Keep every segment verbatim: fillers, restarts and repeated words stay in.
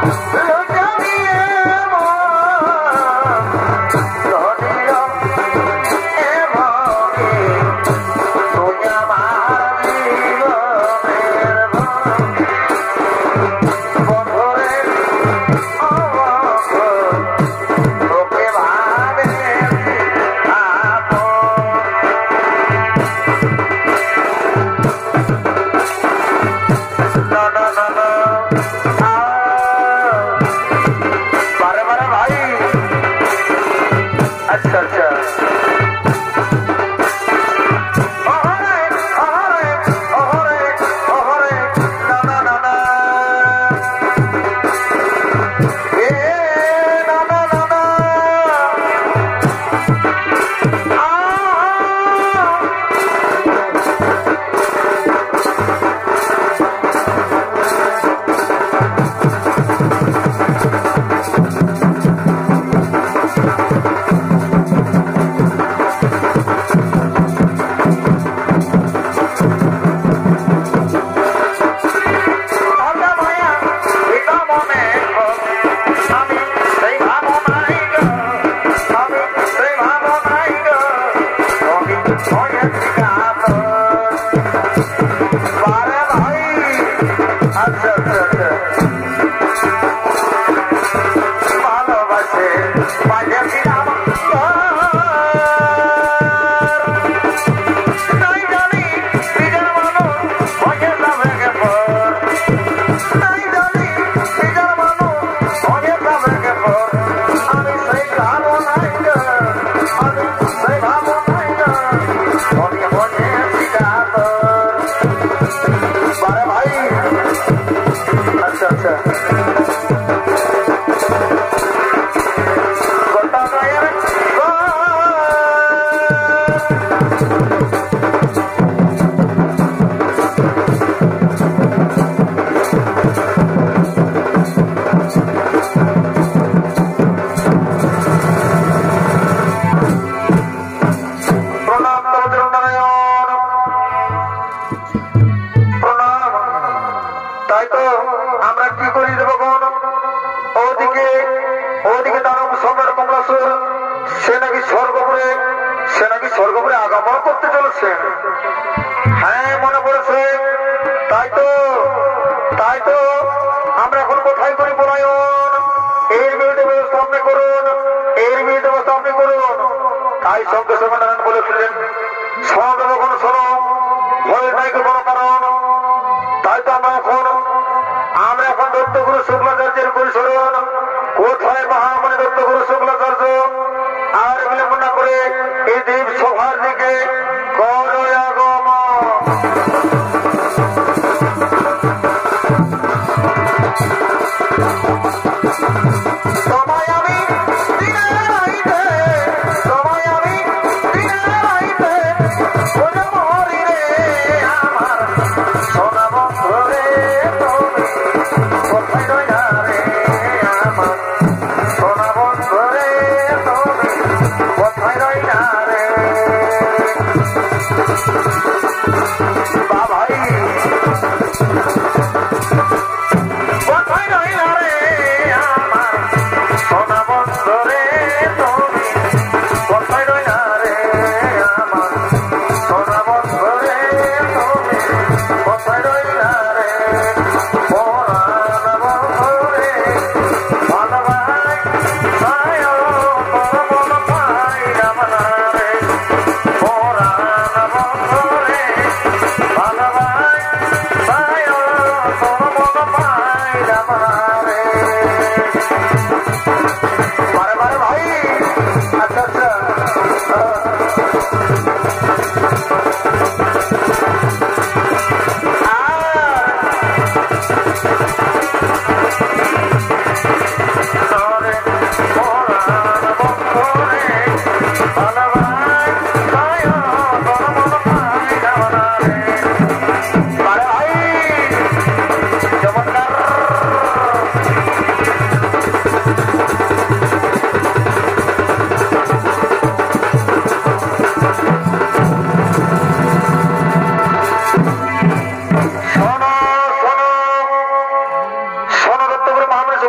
Soy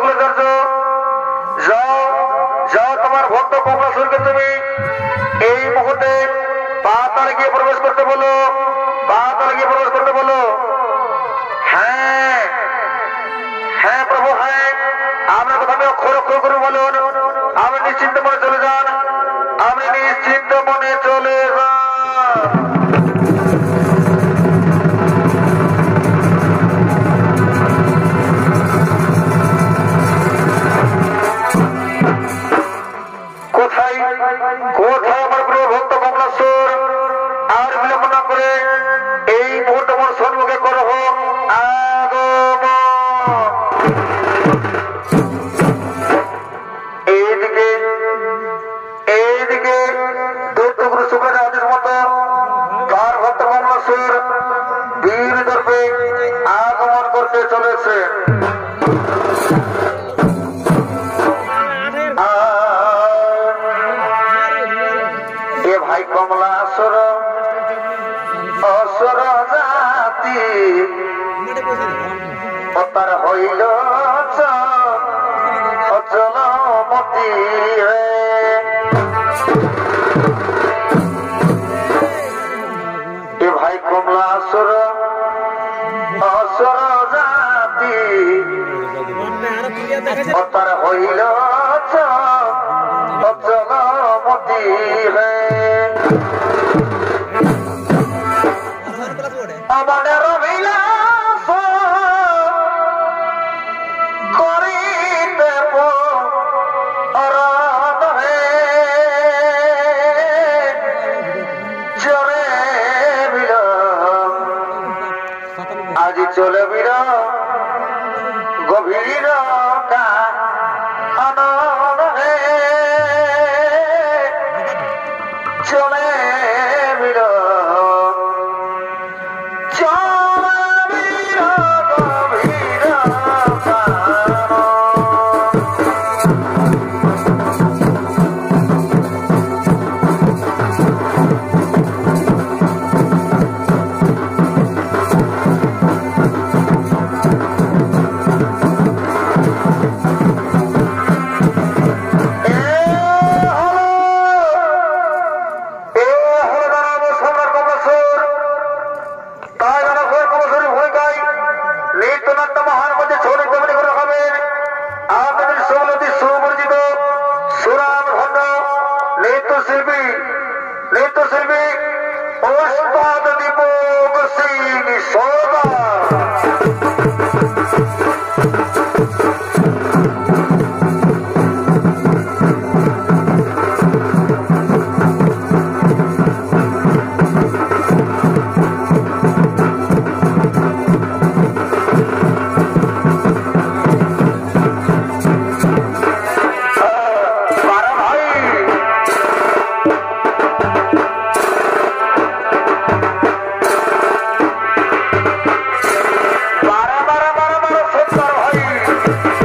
Shuklacharya যাও যাও তোমার ভক্ত কমলাসুরকে তুমি এই মুহূর্তে পাতালে গিয়ে প্রবেশ করতে বলো, পাতালে গিয়ে প্রবেশ করতে বলো। হ্যাঁ হ্যাঁ প্রভু, হ্যাঁ আপনার কথা আমি অক্ষর অক্ষর করে বলুন। আপনি নিশ্চিন্ত মনে চলে যান, আপনি নিশ্চিন্ত মনে চলে যান। কোথায় কোথায় আমার প্রিয় ভক্ত কমলাসুর? আর বিলম্ব না করে এই মুহূর্তে আমার সম্মুখে করো আগমন। এইদিকে এইদিকে দৈত্যগুরু শুক্রাচার্যের আদেশ মতো তার ভক্ত কমলাসুর বীর দর্পে আগমন করতে চলেছে। ভাই কমলাসুর অসুর জাতি তার হইল অচলমতি এ ভাই কমলাসুর অসুর জাতি তার হইল অচলমতি হে। আমাদের অভিলাষ করিতে পরাণ হে চলে বির আজি চলে বির গভীর কানন হে চলে বির নৃত্যশিল্পী নৃত্যশিল্পী ওস্তাদ দীপক সিং সরদার। বারা বারা বারা বারা সত্তর ভাই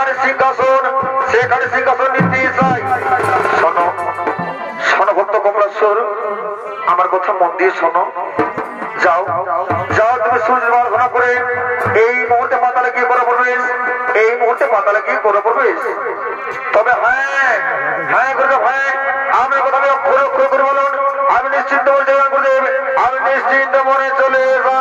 যেখানে সিংহাসন সেখানে সিংহাসন নিতে চাই। শোনো শোনো ভক্ত কমলেশ্বর, আমার কথা মন দিয়ে শোনো। যাও যাও তুমি সূর্যের প্রার্থনা করে এই মুহূর্তে পাতালে গিয়ে করে প্রবেশ, এই মুহূর্তে পাতালে গিয়ে করে প্রবেশ। তবে হ্যাঁ হ্যাঁ করে হ্যাঁ আমার কথা আমি অক্ষর অক্ষর করে বলুন, আমি নিশ্চিন্ত মনে জয় করে দেবে, আমি নিশ্চিন্ত মনে চলে যাই।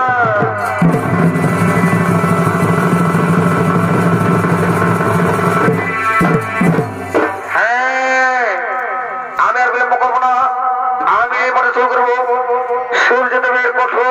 সূর্যদেবের কঠোর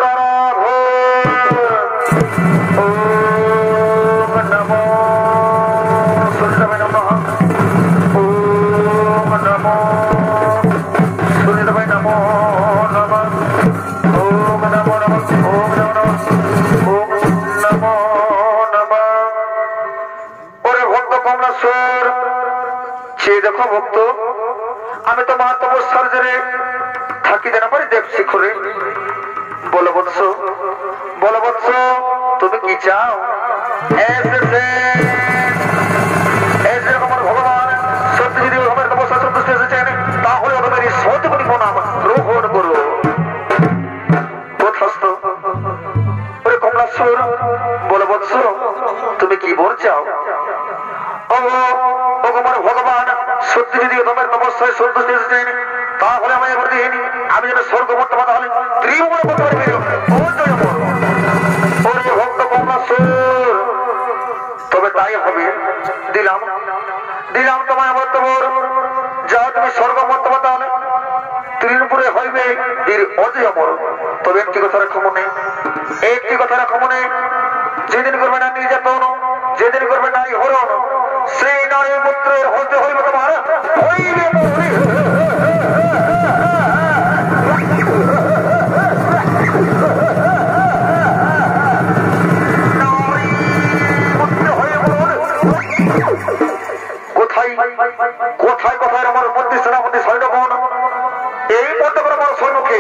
দেখো ভক্ত, আমি তো মা তপস্যার জেরে থাকি যেন পারি দেব শিখরে। বলো বৎস বলো বৎস তুমি কি চাও? এসেছে এসে আমার ভগবান সত্যি যদি আমার তপস্যা সন্তুষ্ট এসেছেন তাহলে ওদের এই সত্যি প্রণাম গ্রহণ করো। কোথাস্ত ওরে কমলাশ্বর বলো বৎস তুমি কি বল চাও? ভগবান সত্যি যদি তোমার তপস্যায় সন্তুষ্ট এসেছেন তাহলে আমি এবার দিন আমি যেন স্বর্গ করতে পারতাম ত্রিভুবন করতে পারবি। ভক্ত কমলাশ্বর তবে তাই হবে, দিলাম দিলাম তোমায় আমার তোমার যাও তুমি স্বর্গ করতে পারতাম ত্রিপুরে হইবে বীর অজয় অমর। তবে একটি কথা রাখো মনে, একটি কথা রাখো মনে, যেদিন করবে না নির্যাতন, যেদিন করবে নারী হরণ, সেই নারী পুত্রের হতে হইবে তোমার হইবে কোথায় কোথায় কোথায় আমার মন্ত্রী সেনাপতি সৈন্যগণ এই পদ্ম করে আমার সৈন্যকে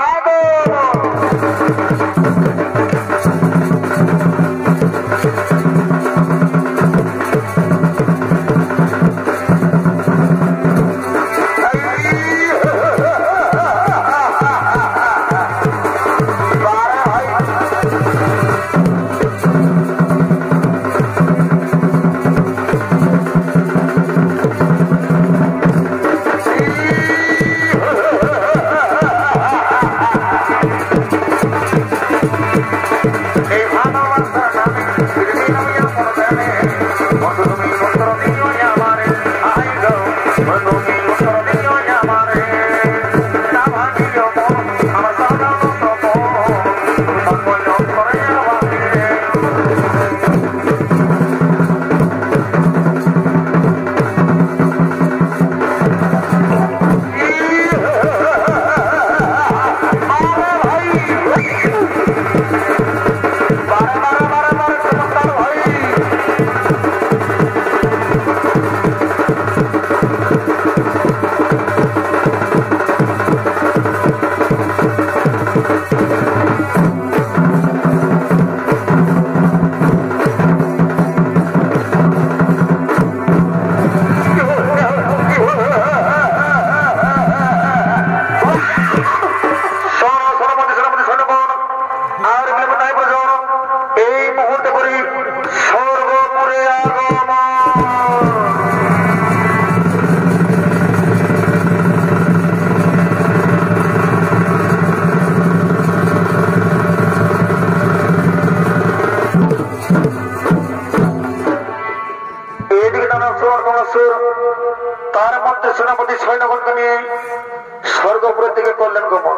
তার মধ্যে সেনাপতি সৈন্যগণকে নিয়ে স্বর্গপুরের দিকে করলেন গমন।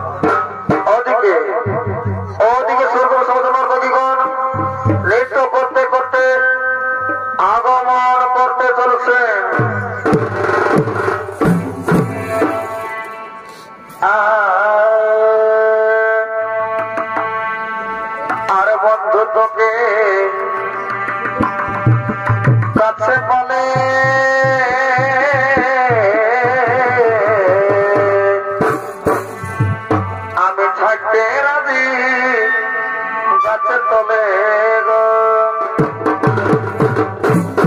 ওদিকে ওদিকে স্বর্গ নর্তকীগণ নৃত্য করতে করতে আগমন করতে চলছেন। আর বন্ধু তোকে কাছে বলে আমি থাকতে রাজি গাছে তলে গো।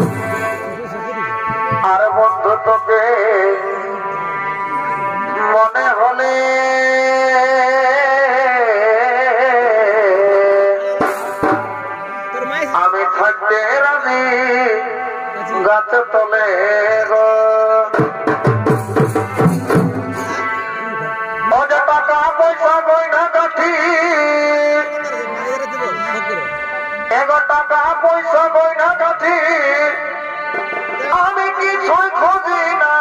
গাছের তলে গো অযা টাকা পয়সা গয়না গাঠি এগো টাকা পয়সা গয়না গাঠি আমি কিছুই খুঁজি না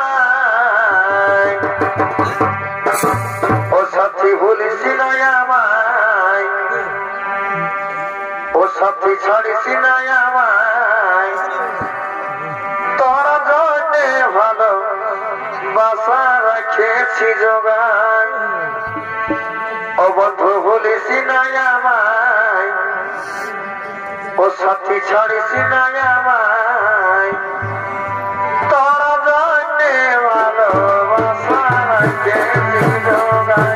ও সাথী ভুলিস না আমায় ও সাথী ছাড়িস না আমায় তোরা জন্যে ভালো বাসা রাখেছি জোগায় ও বন্ধু ভুলিস না আমায় ও সাথী ছাড়িস না আমায় তোরা জন্যে ভালো বাসা রাখেছি জোগায়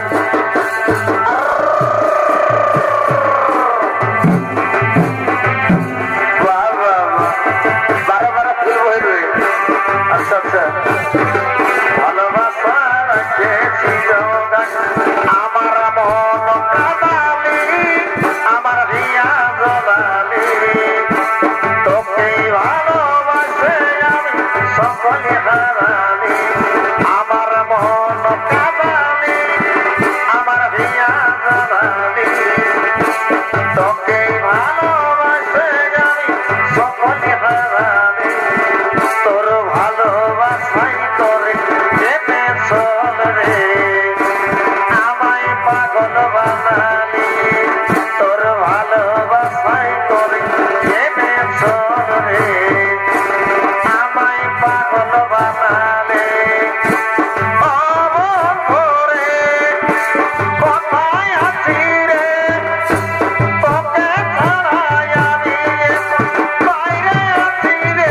ভালোবাসা রাখেছি আমার মন কাদালি আমার হিয়া জলালি তোকে ভালোবাসে আমি সকলে হারালি আমার মন কাদালি আমার হিয়া জলালি তোকে ভালোবাসে আমি সকলে হারালি তোর ভালোবাসাই তোরে যেতে চল রে আমায় পাগল বানালি তোর ভালোবাসাই তোরে যেতে চল রে আমায় পাগল বানালি অবরে কোথায় আছি রে তোকে ছাড়াই আমি বাইরে আছি রে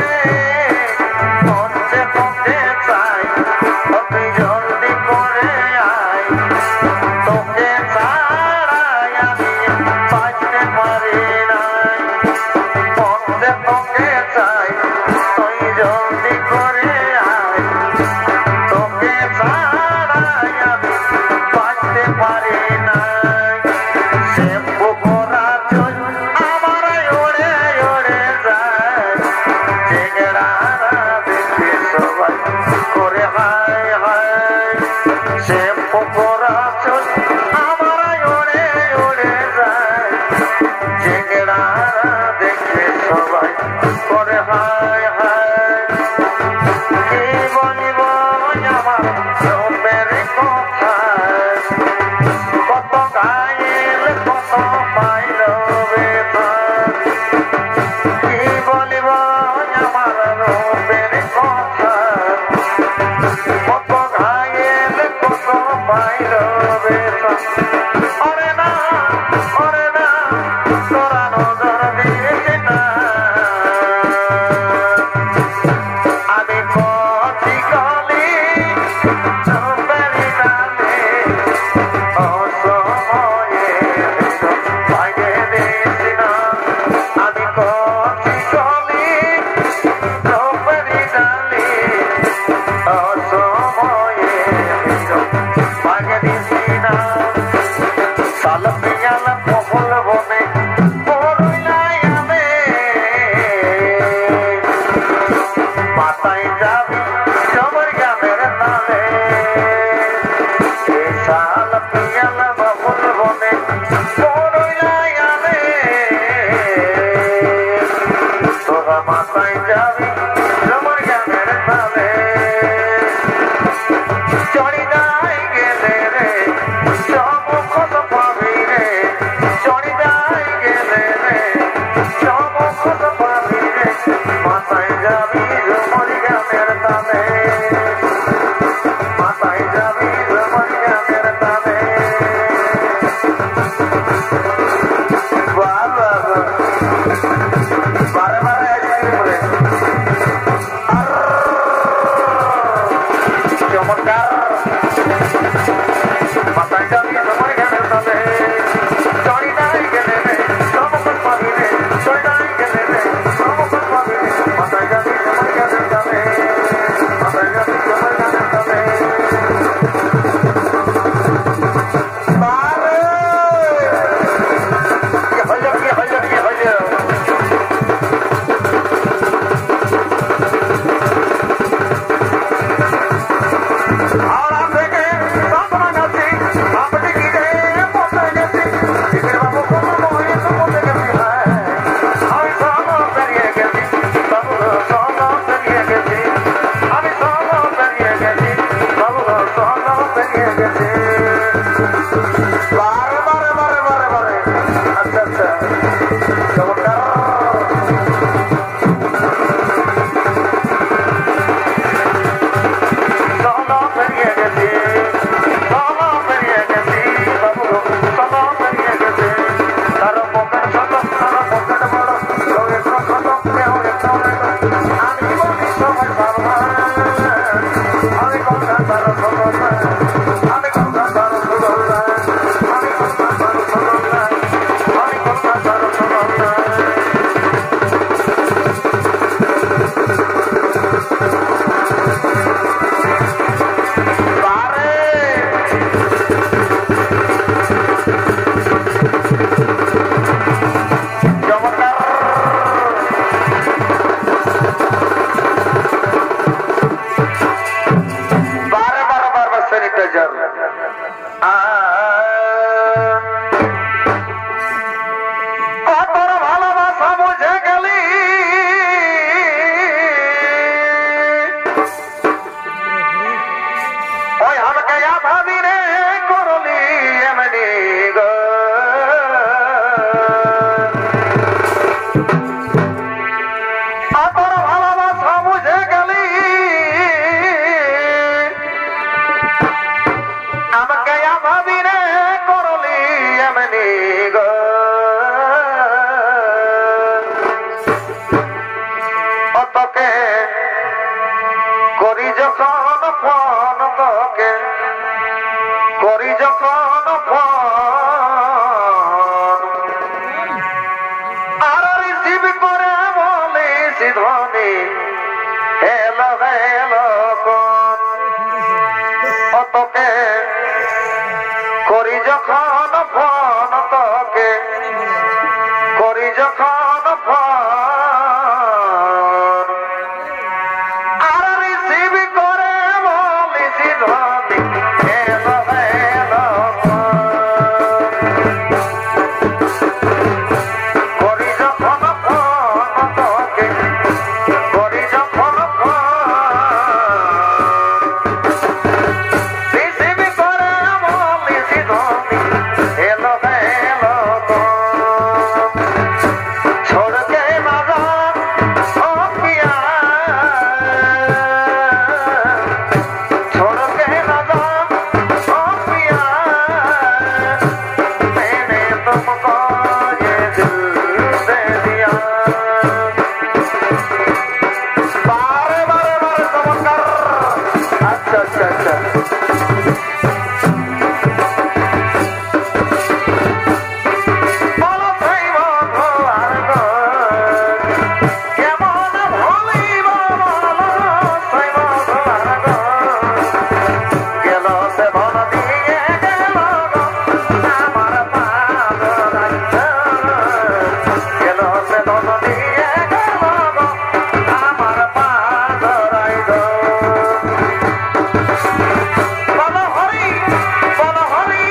জলদি করে আয় তোকে ছাড়াই আমি বাঁচতে পারি নাই পথে তোকে চাই তুই জলদি করে আয় তোকে ছাড়াই আমি বাঁচতে পারি নাই সে পুকুরা চল আমার ওড়ে ওড়ে যায় চেংড়ারা দেখে সবাই করে হায় হায় সে পুকুরা চল আমার ওড়ে ওড়ে যায় চেংড়ারা দেখে সবাই করে হায় হায় কি বলিব আমার রূপের কথা কত গাইল কত পাইল বেতা কি বলিব আমার রূপের কথা কত ঘায়েল কত পাইল বেতা ওরে না ওরে না তোরা নজর দিস না আমি পথি গলি চুপেরি ডালে অসময়ে ভাগে দিস না আমি পথি গলি চুপেরি ডালে অসময়ে ভাগে দিস না সাল পিয়াল পফল বনে পড়ুলাই আমি মাথায় যাবি জবর গামের তালে সাল পিয়াল পফল বনে পড়ুলাই আমি তোরা মাথায় যাবি জবর গামের তালে চড়ি যাই গেলে রে চমকত পাবি রে চড়ি যাই গেলে রে চমকত পাবি রে মাথায় যাবি ঝুমরি গামের তালে মাথায় যাবি ঝুমরি গামের তালে বাবা বারে বারে তোর ভালোবাসা বুঝে গেলি আমাকে ভাবি রে করলি এমনি গো তোকে করি যখন ফোন তোকে করি যখন ফোন আর রিসিভ করে বলিস ধ্বনি হেলো হেলো কোন তোকে করি যখন ফোন তোকে করি যখন ফোন আর রিসিভ করে বলিস ধ্বনি হেলো হেলো করি যখন ফোন তোকে করি যখন রিসিভ করে বলিস ধ্বনি হেলো হেলো छोड़ के ना जा ओ पिया छोड़ के ना जा ओ पिया मैंने तुमको ये दिल दे दिया बारे बारे बारे समझकर अच्छा अच्छा अच्छा बोलो सही बोलो हर को কেমন ভুলিব বলো সই বলো হর গো গেল সে মন দিয়ে গেল গো আমার পাগল গেল সে মন দিয়ে গেল গো আমার পাগল গো বলো হরি বলো হরি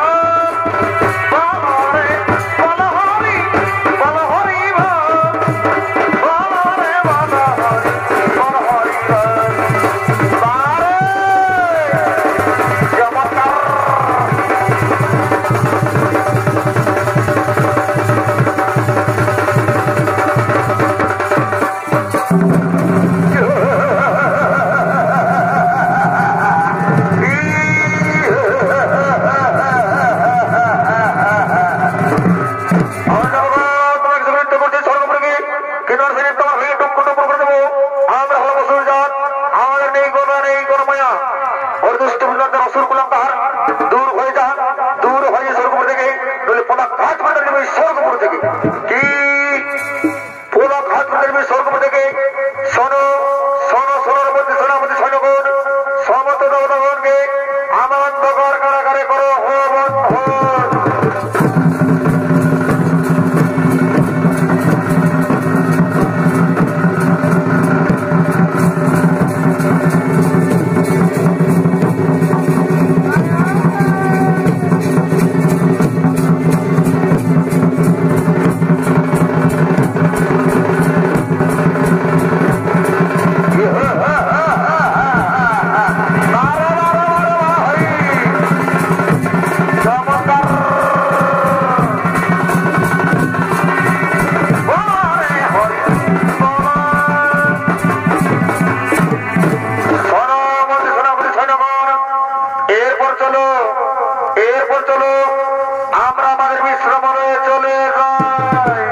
বলো রে বলো হরি বলো হরি বলো রে বলো হরি বলো হরি বারে চমৎকার দূর হয়ে যা দূর হয়ে স্বর্গপুর থেকে নইলে পোলা ঘাট করে দেবে স্বর্গপুর থেকে কি পোলা ঘাট করে দেবে স্বর্গপুর থেকে শোনো শোনো শোনোর মধ্যে সোনামতি সৈন্যগণ সমস্ত দেবতাগণকে আমার নগর কারাগারে করো হো বন্ধ এরপর চলো এরপর চলো আমরা আমাদের বিশ্রামালয়ে চলে যাই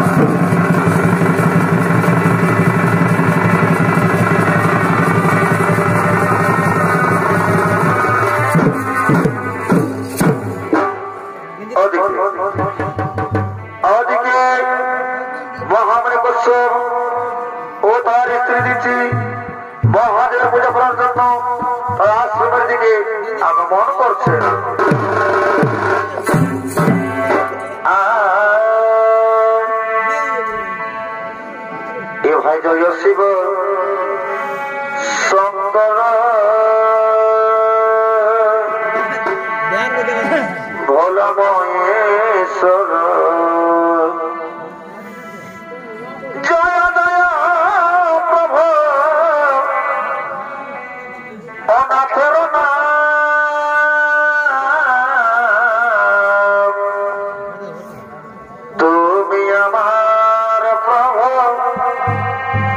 ওদিকে মহামণি কশ্যপ ও তার স্ত্রী দিচ্ছি মহাদেবের পূজা করার জন্য তার আশ্রমের দিকে আগমন করছে এ ভাই জয় শিব শঙ্কর ভোলা মহেশ্বর জয় জয় প্রভু অনাথের নাম তুমি আমার প্রভু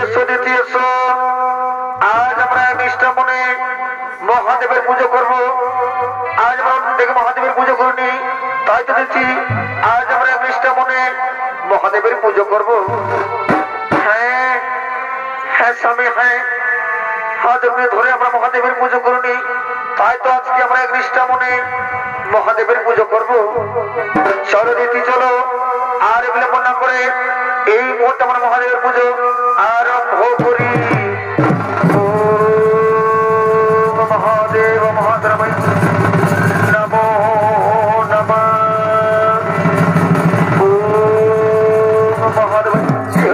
এসো দিদি এসো, আজ আমরা নিষ্ঠা মনে মহাদেবের পুজো করব। আজ আমরা দেখে মহাদেবের পুজো করিনি, তাই তো দিচ্ছি আজ আমরা নিষ্ঠা মনে মহাদেবের পুজো করব। হ্যাঁ হ্যাঁ স্বামী, হ্যাঁ আজ ধরে আমরা মহাদেবের পুজো করিনি, তাই তো আজকে আমরা এক নিষ্ঠা মনে মহাদেবের পুজো করব। চলো দিদি চলো, আর বিলম্ব না করে এই মুহূর্তে আমরা মহাদেবের পুজো আরম্ভ করি। মহাদেব মহাদেবায় নমো নমঃ। ওম মহাদেবায়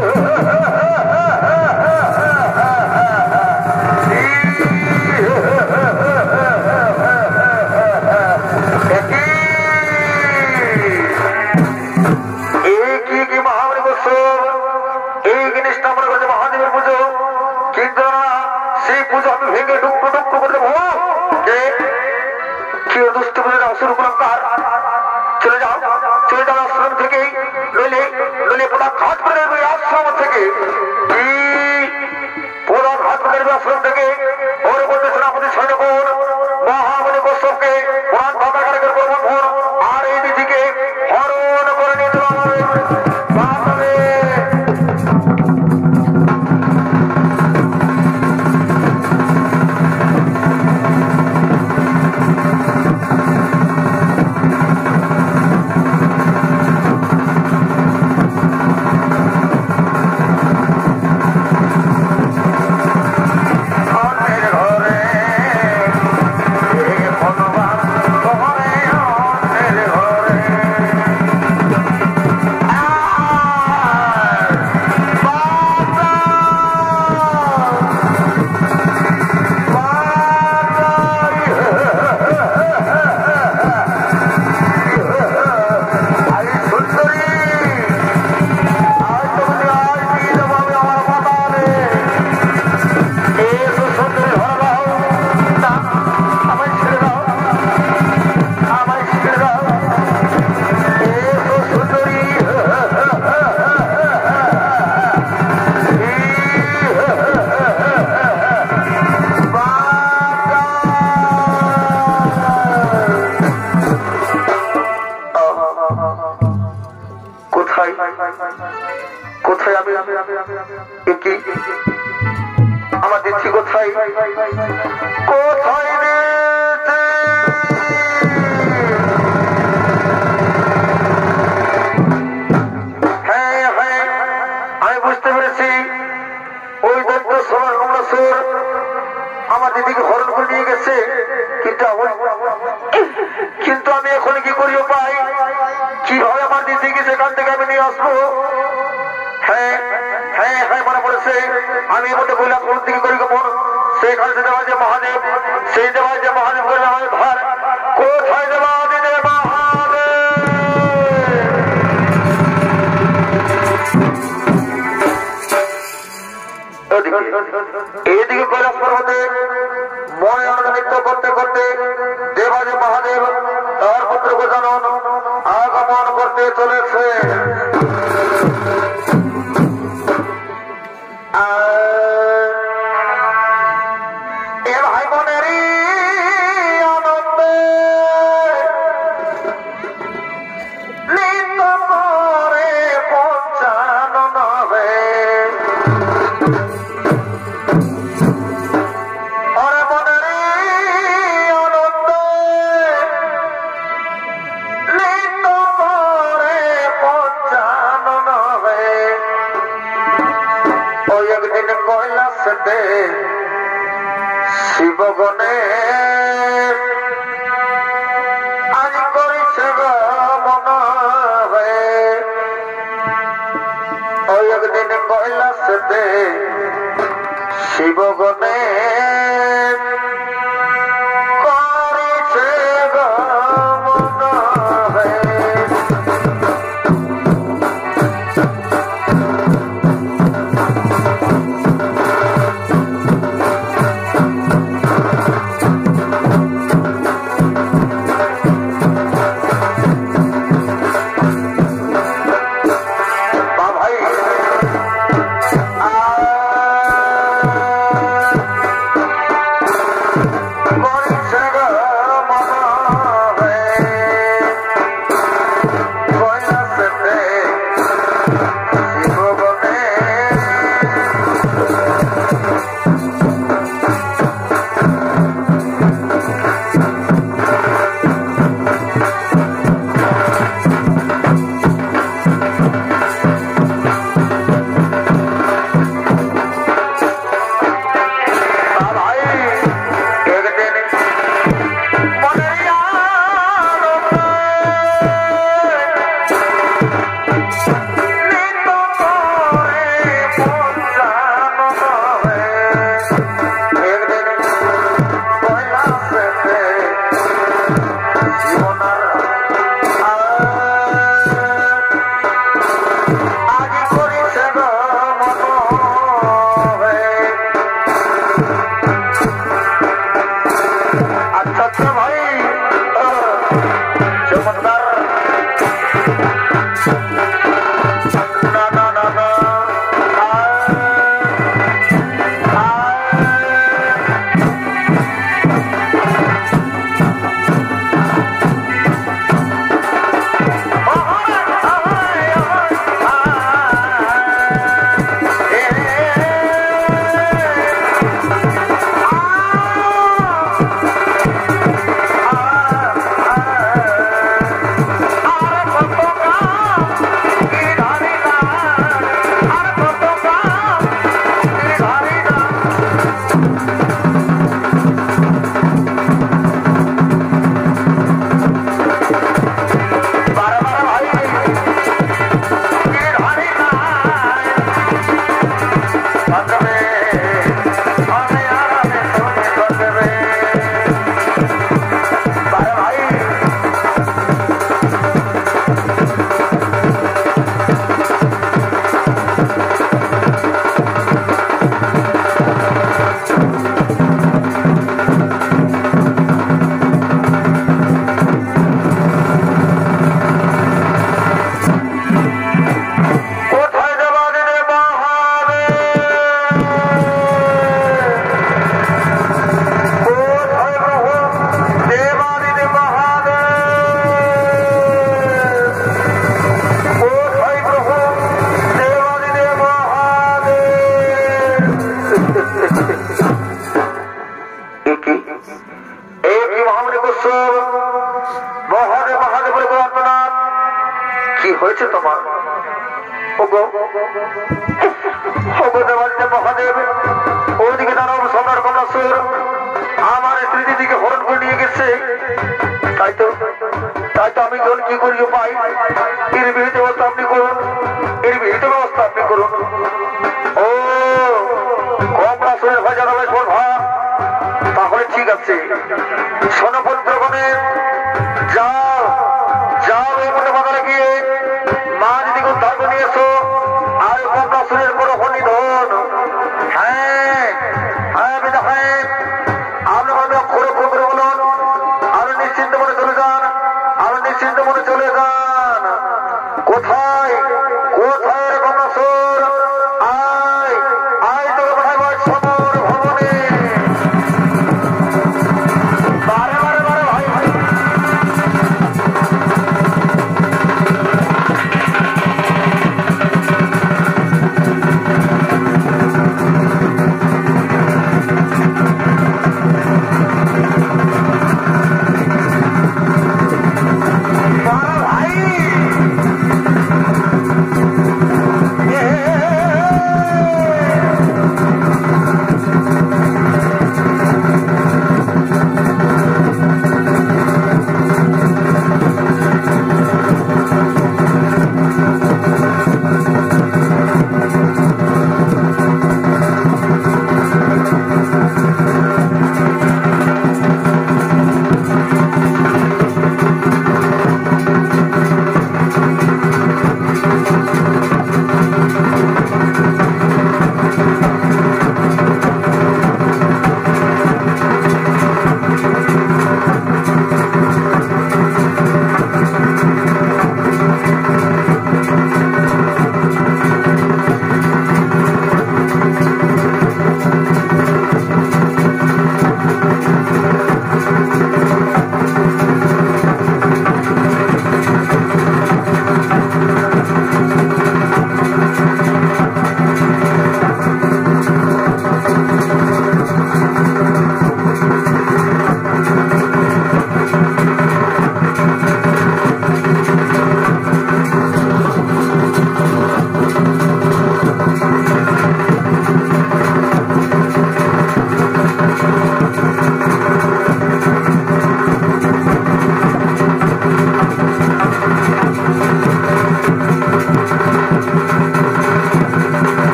চলে যাও, চলে যাও আশ্রম থেকে, নইলে নইলে পোড়া ঘাট করে দেবে আশ্রম থেকে। কি পোড়া ঘাট করে দেবে আশ্রম থেকে? ওর বলতে সেনাপতি সৈন্যগণ মহামণি কশ্যপকে পুরাণ ভাবাগারের প্রবন্ধন আর এই দিদিকে হরণ করে নিয়ে দেওয়া হবে। কোথায় আমি আমার দিচ্ছি কোথায় কোথায় হ্যাঁ হ্যাঁ আমি বুঝতে পেরেছি ওই দন্ত সবার কমলাসুর আমার দিদিকে হরণ করে নিয়ে গেছে। কিন্তু কিন্তু আমি এখন কি করি উপায়, কিভাবে আমার দিদিকে সেখান থেকে আমি নিয়ে আসবো? হ্যাঁ হ্যাঁ হ্যাঁ মনে পড়েছে, আমি মধ্যে বললাম কোন দিকে করি গোপন, সেখানে সে দেওয়া যে মহাদেব, সেই দেওয়া যে মহাদেব করে আমাদের ধার কোথায় দেওয়া দিদে এইদিকে কৈলাস পর্বতে মনে নৃত্য করতে করতে দেবাজে মহাদেব তার পুত্র গজানন আগমন করতে চলেছে। এ ভাই বোনেরই আনন্দে নৃত্য করে পঞ্চানন হবে। শিবগণে আজ করেছে মন হয়ে, ওই একদিন কৈলাসেতে শিবগণে করেছে মন হয়ে। ভাই হয়েছে তোমার? ওগো ওগো দেবাদিতে মহাদেব, ওদিকে দানব সম্রাট কমলাসুর আমার স্মৃতি দিকে হরণ করে নিয়ে গেছে। তাই তো তাই তো আমি যখন কি করি পাই, এর বিহিত ব্যবস্থা আপনি করুন, এর বিহিত ব্যবস্থা আপনি করুন। ও কমলাসুরের ভয় জানাবে ভা, তাহলে ঠিক আছে। সোনপুত্রগণে যাও যাও এই মনে বাজারে গিয়ে মা দিদিকে উদ্ধার করে নিয়ে এসো। আর কমলাসুরের বড় হনি ধন, হ্যাঁ হ্যাঁ বিদা হ্যাঁ, আপনার খোরো করে বলুন, আরো নিশ্চিন্ত মনে চলে যান, আরো নিশ্চিন্ত মনে চলে যান। কোথায় কোথায় কমলাসুর? আয় আয় তোকে কোথায় বল সমর ভবনে। বারে বারে বারে ভাই ভাই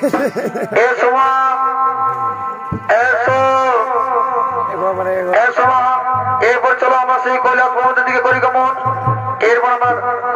এসো মা এসো এসো মা। এরপর চলো আমরা সেই কৈলাস পর্বতের দিকে করি গমন। এরপর আমরা